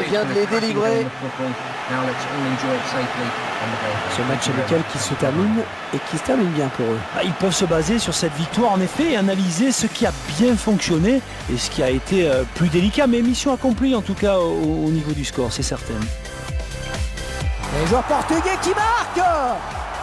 vient de les délivrer. Ce match amical qui se termine et qui se termine bien pour eux. Ils peuvent se baser sur cette victoire en effet et analyser ce qui a bien fonctionné et ce qui a été plus délicat. Mais mission accomplie en tout cas au niveau du score, c'est certain. Les joueurs portugais qui marquent.